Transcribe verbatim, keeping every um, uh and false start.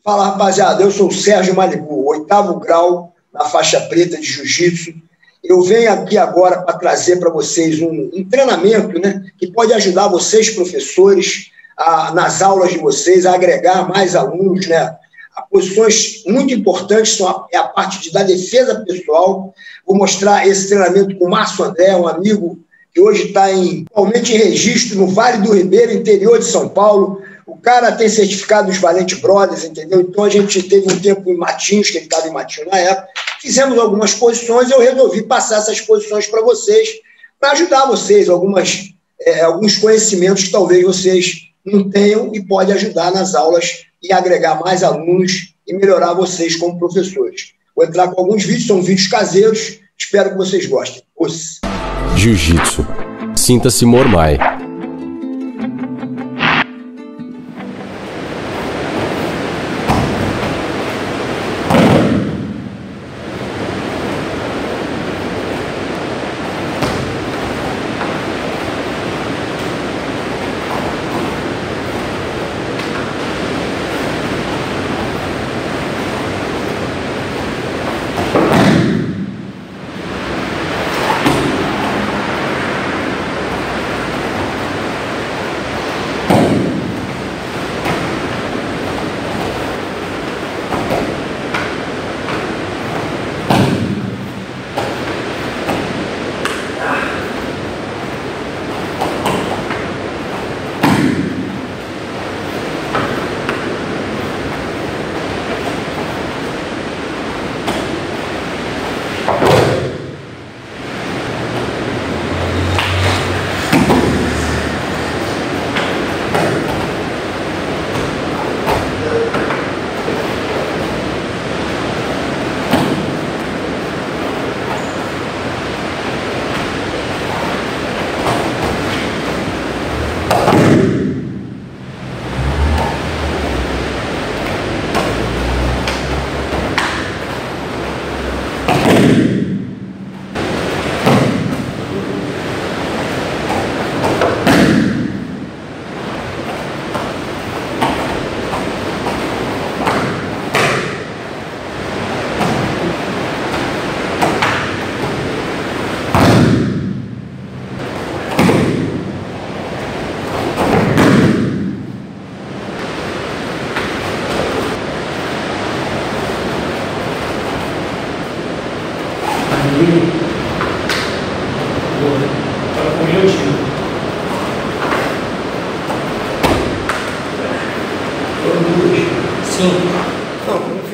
Fala, rapaziada, eu sou o Sérgio Malibu, oitavo grau na faixa preta de jiu-jitsu. Eu venho aqui agora para trazer para vocês um, um treinamento, né, que pode ajudar vocês, professores, a, nas aulas de vocês, a agregar mais alunos, né? A posições muito importantes são a, é a parte de, da defesa pessoal. Vou mostrar esse treinamento com o Márcio André, um amigo que hoje está em, atualmente em registro no Vale do Ribeira, interior de São Paulo. O cara tem certificado dos Valente Brothers, entendeu? Então a gente teve um tempo em Matinhos, que ele estava em Matinhos na época. Fizemos algumas posições e eu resolvi passar essas posições para vocês, para ajudar vocês, algumas, é, alguns conhecimentos que talvez vocês não tenham e pode ajudar nas aulas e agregar mais alunos e melhorar vocês como professores. Vou entrar com alguns vídeos, são vídeos caseiros, espero que vocês gostem. Os... Jiu-Jitsu. Sinta-se Mormai. Sim. Não,